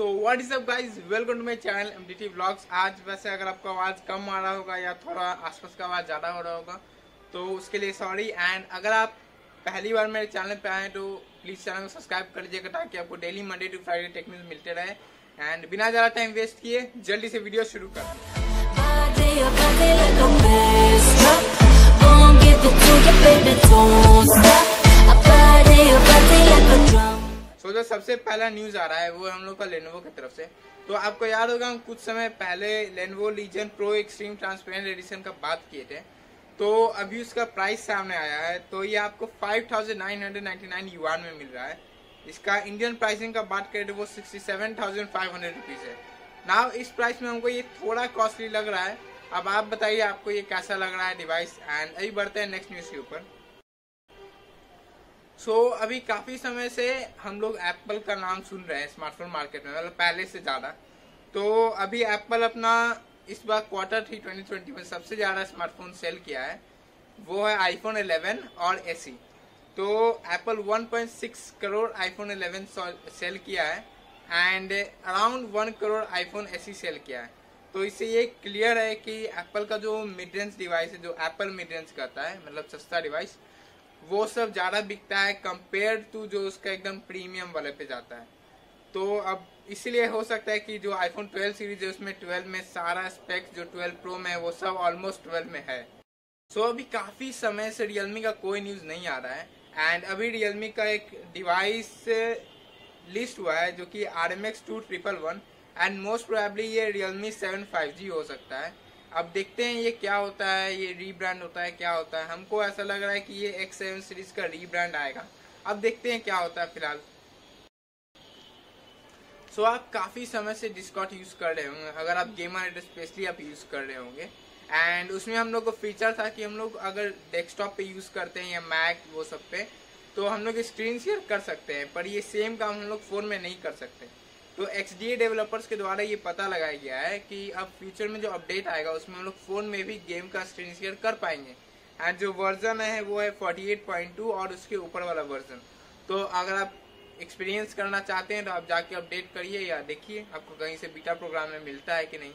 तो what is up guys, welcome to my channel MDT vlogs. आज वैसे अगर आपको आवाज़ कम आ रहा होगा या थोड़ा आसपास का आवाज़ ज़्यादा हो रहा होगा तो उसके लिए सॉरी। एंड अगर आप पहली बार मेरे चैनल पे आए तो प्लीज़ चैनल को सब्सक्राइब कर लीजिएगा ताकि आपको daily Monday to Friday tech news मिलते रहे। एंड बिना ज़्यादा टाइम वेस्ट किए जल्दी से वीडियो शुरू कर। तो जो सबसे पहला न्यूज आ रहा है वो हम लोग का लेनोवो की तरफ से। तो आपको याद होगा हम कुछ समय पहले Lenovo Legion Pro Extreme transparent edition का बात किए थे। तो अभी उसका प्राइस सामने आया है। तो ये आपको 5,999 युआन में मिल रहा है। इसका इंडियन प्राइसिंग का बात करें तो वो 67,500 रुपीज़ है। नाउ इस प्राइस में हमको ये थोड़ा कॉस्टली लग रहा है। अब आप बताइए आपको ये कैसा लग रहा है डिवाइस। एंड अभी बढ़ते हैं नेक्स्ट न्यूज़ के ऊपर। अभी काफ़ी समय से हम लोग एप्पल का नाम सुन रहे हैं स्मार्टफोन मार्केट में, मतलब पहले से ज़्यादा। तो अभी एप्पल अपना इस बार Q3 2020 में सबसे ज़्यादा स्मार्टफोन सेल किया है, वो है आईफोन 11 और एसी। तो एप्पल 1.6 करोड़ आईफोन 11 सेल किया है and around 1 crore iPhone SE sale किया है। तो इससे ये क्लियर है कि एप्पल का जो मिड रेंज डिवाइस है, जो एप्पल मिड रेंज करता है, मतलब सस्ता डिवाइस, वो सब ज़्यादा बिकता है कंपेयर टू जो उसका एकदम प्रीमियम वाले पे जाता है। तो अब इसीलिए हो सकता है कि जो आईफोन 12 सीरीज है उसमें 12 में सारा स्पेक्स जो 12 प्रो में है वो सब ऑलमोस्ट 12 में है। अभी काफ़ी समय से रियलमी का कोई न्यूज़ नहीं आ रहा है। एंड अभी रियलमी का एक डिवाइस लिस्ट हुआ है जो कि RMX 2111 एंड मोस्ट प्रोबेबली ये रियलमी 7 5G हो सकता है। अब देखते हैं ये क्या होता है, ये रीब्रांड होता है क्या होता है। हमको ऐसा लग रहा है कि ये X7 सीरीज का रीब्रांड आएगा। अब देखते हैं क्या होता है फिलहाल। आप काफ़ी समय से डिस्कॉर्ड यूज़ कर रहे होंगे, अगर आप गेमर है स्पेशली आप यूज़ कर रहे होंगे। एंड उसमें हम लोग को फीचर था कि हम लोग अगर डेस्कटॉप पे यूज़ करते हैं या मैक वो सब पे तो हम लोग स्क्रीन शेयर कर सकते हैं, पर ये सेम काम हम लोग फ़ोन में नहीं कर सकते। तो XDA डेवलपर्स के द्वारा ये पता लगाया गया है कि अब फ्यूचर में जो अपडेट आएगा उसमें हम लोग फ़ोन में भी गेम का स्क्रीन शेयर कर पाएंगे। एंड जो वर्जन है वो है 48.2 और उसके ऊपर वाला वर्जन। तो अगर आप एक्सपीरियंस करना चाहते हैं तो आप जाके अपडेट करिए या देखिए आपको कहीं से बीटा प्रोग्राम में मिलता है कि नहीं।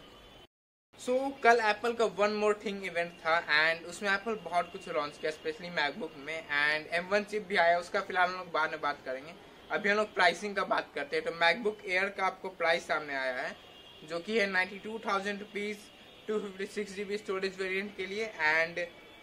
कल एप्पल का वन मोर थिंग इवेंट था एंड उसमें एप्पल बहुत कुछ लॉन्च किया, स्पेशली मैकबुक में। एंड M1 चिप भी आया, उसका फिलहाल हम लोग बाद में बात करेंगे। अभी हम लोग प्राइसिंग का बात करते हैं। तो मैकबुक एयर का आपको प्राइस सामने आया है जो कि है 92,000 रुपीज़ 256 GB स्टोरेज वेरिएंट के लिए एंड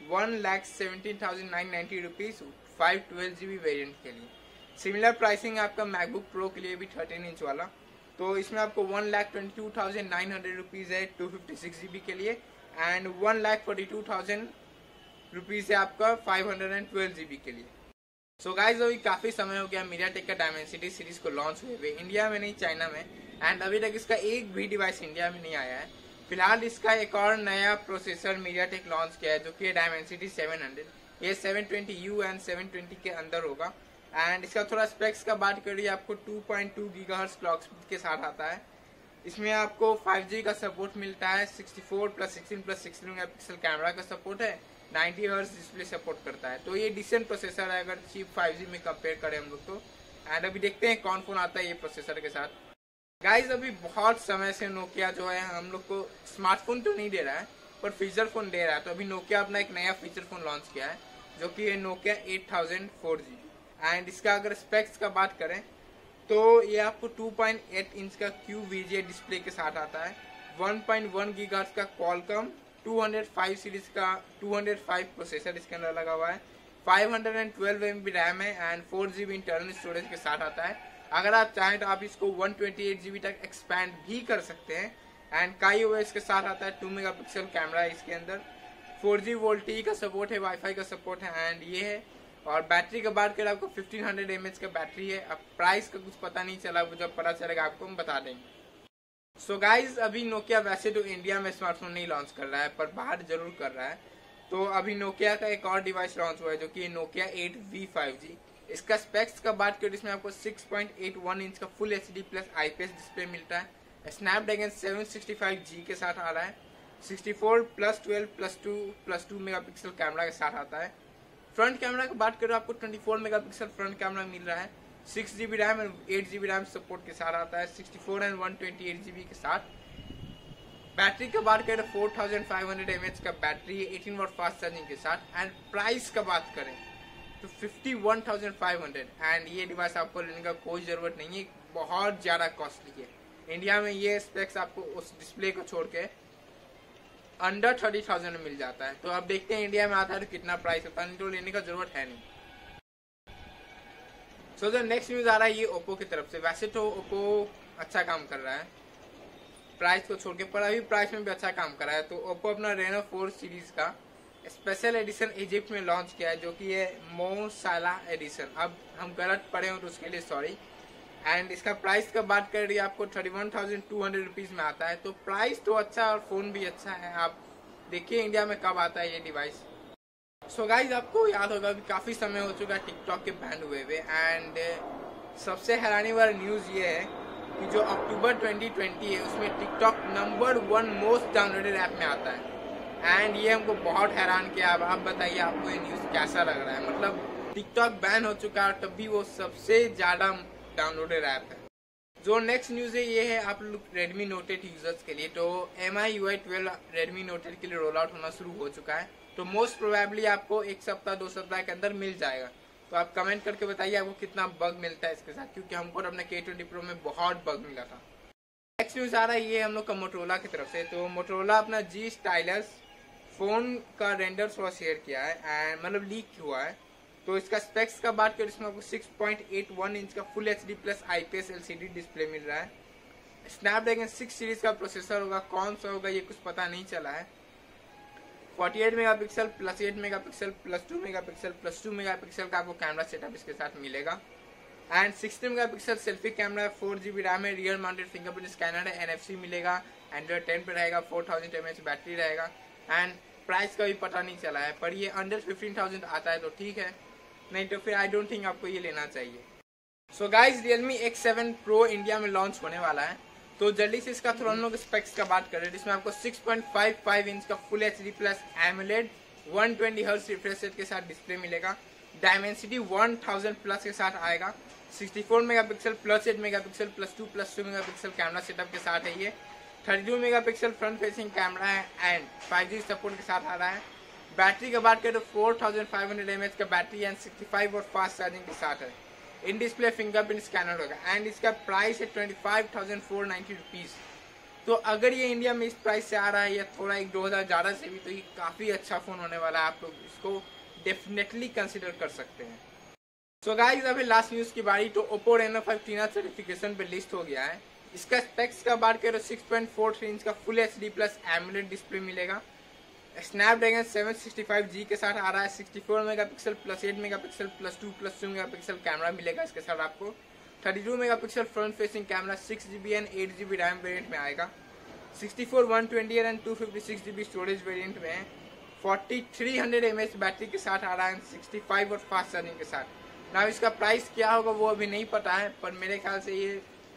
1,17,990 रुपीज़ 512 GB वेरिएंट के लिए। सिमिलर प्राइसिंग आपका मैकबुक प्रो के लिए भी 13 इंच वाला। तो इसमें आपको 1,22,900 रुपीज़ है 256 GB के लिए एंड 1,42,000 रुपीज़ है आपका 512 GB के लिए। गाइज अभी काफ़ी समय हो गया मीडियाटेक का डायमेंसिटी सीरीज को लॉन्च हुए इंडिया में नहीं चाइना में। एंड अभी तक इसका एक भी डिवाइस इंडिया में नहीं आया है। फिलहाल इसका एक और नया प्रोसेसर मीडियाटेक लॉन्च किया है जो कि डायमेंसिटी 700। ये 720U एंड 720 के अंदर होगा। एंड इसका थोड़ा स्पेक्स का बात करिए, आपको 2.2 GHz क्लॉक स्पीड के साथ आता है। इसमें आपको 5G का सपोर्ट मिलता है, 64+16+16 मेगापिक्सल कैमरा का सपोर्ट है, 90 हर्ट्ज डिस्प्ले सपोर्ट करता है। तो ये डिसेंट प्रोसेसर है अगर चीप 5G में कंपेयर करें हम लोग तो। एंड अभी देखते हैं कौन फोन आता है ये प्रोसेसर के साथ। गाइज अभी बहुत समय से नोकिया जो है हम लोग को स्मार्टफोन तो नहीं दे रहा है पर फीचर फोन दे रहा है। तो अभी नोकिया अपना एक नया फीचर फोन लॉन्च किया है जो कि है नोकिया 8000 4G। एंड इसका अगर स्पेक्स का बात करें तो ये आपको 2.8 इंच का QVGA डिस्प्ले के साथ आता है, 1.1 GHz का क्वालकॉम 205 सीरीज का 205 प्रोसेसर इसके अंदर लगा हुआ है, 512 MB रैम है एंड 4 GB इंटरनल स्टोरेज के साथ आता है। अगर आप चाहें तो आप इसको 128 GB तक एक्सपैंड भी कर सकते हैं। एंड KaiOS के साथ आता है, 2 मेगापिक्सल कैमरा है इसके अंदर, 4G VoLTE का सपोर्ट है, वाईफाई का सपोर्ट है एंड ये है। और बैटरी का बात करें आपको 1500 mAh का बैटरी है। अब प्राइस का कुछ पता नहीं चला, वो जब पता चलेगा आपको हम बता देंगे। गाइज अभी नोकिया वैसे तो इंडिया में स्मार्टफोन नहीं लॉन्च कर रहा है पर बाहर जरूर कर रहा है। तो अभी नोकिया का एक और डिवाइस लॉन्च हुआ है जो कि नोकिया 8V 5G। इसका स्पेक्स का बात करें इसमें आपको 6.81 इंच का full HD plus IPS display मिलता है, स्नैपड्रैगन 765G के साथ आ रहा है, 64+12+2+2 मेगापिक्सल कैमरा के साथ आता है। फ्रंट कैमरा की बात करें आपको 24 मेगापिक्सल फ्रंट कैमरा मिल रहा है 6 GB RAM and 8 GB RAM support के साथ आता है, 64 एंड 128 GB के साथ। बैटरी का बात करें 4500 mAh का बैटरी है, 18 वाट फास्ट चार्जिंग के साथ। एंड प्राइस का बात करें तो 51,500 एंड ये डिवाइस आपको लेने का कोई ज़रूरत नहीं है, बहुत ज़्यादा कॉस्टली है। इंडिया में ये स्पेक्स आपको उस डिस्प्ले को छोड़ के अंडर 30,000 में मिल जाता है। तो अब देखते हैं इंडिया में आता है तो कितना प्राइस होता है, नहीं तो लेने का जरूरत है नहीं। सो द नेक्स्ट न्यूज़ आ रहा है ये ओप्पो की तरफ से। वैसे तो ओप्पो अच्छा काम कर रहा है प्राइस को छोड़ के, पर अभी प्राइस में भी अच्छा काम कर रहा है। तो ओप्पो अपना रेनो 4 सीरीज का स्पेशल एडिशन इजिप्ट में लॉन्च किया है, जो कि है मो साला एडिशन। अब हम गलत पढ़े हो तो उसके लिए सॉरी। एंड इसका प्राइस का बात कर रही है आपको 31,200 रुपीज में आता है। तो प्राइस तो अच्छा और फोन भी अच्छा है। आप देखिए इंडिया में कब आता है ये डिवाइस। सो गाइज आपको याद होगा कि काफी समय हो चुका है टिकटॉक के बैन हुए हुए। एंड सबसे हैरानी वाला न्यूज ये है कि जो अक्टूबर 2020 है उसमें TikTok number 1 most downloaded app में आता है। एंड ये हमको बहुत हैरान किया। अब आप बताइए आपको ये न्यूज कैसा लग रहा है। मतलब टिकटॉक बैन हो चुका है तब भी वो सबसे ज्यादा डाउनलोडेड ऐप है। जो नेक्स्ट न्यूज है ये है आप लोग रेडमी नोट 8 यूजर्स के लिए। तो MIUI 12 रेडमी नोट 8 के लिए रोल आउट होना शुरू हो चुका है। तो मोस्ट प्रोबेबली आपको 1 सप्ताह 2 सप्ताह के अंदर मिल जाएगा। तो आप कमेंट करके बताइए आपको कितना बग मिलता है इसके साथ, क्योंकि हमको अपने K20 Pro में बहुत बग मिला था। नेक्स्ट न्यूज आ रहा है ये हम लोग का मोटरोला की तरफ से। तो मोटरोला अपना G स्टाइलस फोन का रेंडर थोड़ा शेयर किया है एंड मतलब लीक हुआ है। तो इसका स्पेक्स का बात करें इसमें आपको 6.81 इंच का full HD plus IPS LCD display मिल रहा है। स्नैपड्रैगन 6 सीरीज का प्रोसेसर होगा, कौन सा होगा ये कुछ पता नहीं चला है। 48 megapixel plus 8 megapixel plus 2 megapixel plus 2 megapixel का आपको कैमरा सेटअप इसके साथ मिलेगा। एंड 16 मेगापिक्सल सेल्फी कैमरा है, 4 GB रैम है, रियर माउंटेड फिंगरप्रिंट स्कैनर है, NFC मिलेगा, Android 10 पे रहेगा, 4000 mAh बैटरी रहेगा। एंड प्राइस का भी पता नहीं चला है, पर ये अंडर 15,000 आता है तो ठीक है, नहीं तो फिर आई डोंट थिंक आपको ये लेना चाहिए। So guys Realme X7 Pro India में लॉन्च होने वाला है। तो जल्दी से इसका थोड़ा हम लोग स्पेक्स का बात करें जिसमें आपको 6.55 इंच का full HD plus AMOLED 120 hertz refresh rate के साथ डिस्प्ले मिलेगा। डायमेंसिटी 1000 प्लस के साथ आएगा। 64 megapixel plus 8 megapixel plus 2 megapixel camera setup के साथ है ये। 32 मेगापिक्सल फ्रंट फेसिंग कैमरा है एंड 5G सपोर्ट के साथ आ रहा है। बैटरी का बात करें तो 4500 mAh का battery and 65 watt fast charging के साथ है। इन डिस्प्ले फिंगरप्रिंट स्कैनर होगा एंड इसका प्राइस है 25,490 रुपीज। तो अगर ये इंडिया में इस प्राइस से आ रहा है या थोड़ा 1-2 हज़ार ज़्यादा से भी, तो ये काफ़ी अच्छा फ़ोन होने वाला है। आप लोग इसको डेफिनेटली कंसिडर कर सकते हैं। सो गाइस अभी लास्ट न्यूज़ की बारी। तो ओप्पो Reno 5 टीना सर्टिफिकेशन पे लिस्ट हो गया है। इसका स्पेक्स का बात करें 6.43 इंच का full HD plus AMOLED display मिलेगा। स्नैपड्रैगन 765G के साथ आ रहा है। 64 megapixel plus 8 megapixel plus 2 megapixel camera मिलेगा इसके साथ आपको। 32 megapixel front facing camera 6GB and 8GB RAM variant में आएगा। 64 128 एंड 256GB स्टोरेज वेरिएंट में है। 4300 mAh बैटरी के साथ आ रहा है 65 वाट फास्ट चार्जिंग के साथ। ना इसका प्राइस क्या होगा वो अभी नहीं पता है, पर मेरे ख्याल से ये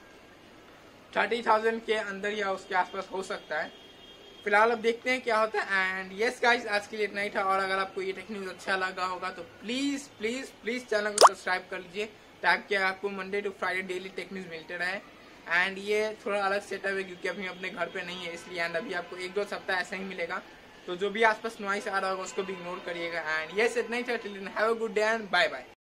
30,000 के अंदर या उसके आसपास हो सकता है। फिलहाल अब देखते हैं क्या होता है। एंड यस गाइस आज के लिए इतना ही था। और अगर आपको ये टेक न्यूज़ अच्छा लगा होगा तो प्लीज़ प्लीज़ प्लीज़ चैनल को सब्सक्राइब कर लीजिए, ताकि आपको Monday to Friday daily tech news मिलते रहे। एंड ये थोड़ा अलग सेटअप है क्योंकि अभी अपने घर पे नहीं है इसलिए। एंड अभी आपको 1-2 सप्ताह ऐसा ही मिलेगा। तो जो भी आसपास नॉइस आ रहा होगा उसको भी इग्नोर करिएगा। एंड यस इतना ही था। Till then have a good day and bye bye.